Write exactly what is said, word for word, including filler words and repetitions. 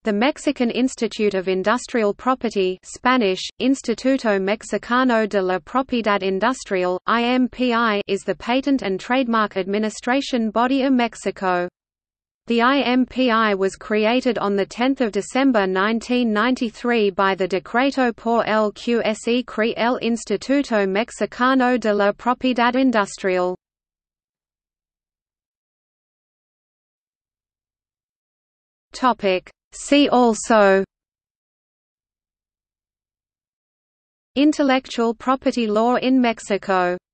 The Mexican Institute of Industrial Property (Spanish: Instituto Mexicano de la Propiedad Industrial, I M P I) is the patent and trademark administration body of Mexico. The I M P I was created on the tenth of December nineteen ninety-three by the Decreto por el que se crea el Instituto Mexicano de la Propiedad Industrial. Topic: See also: Intellectual property law in Mexico.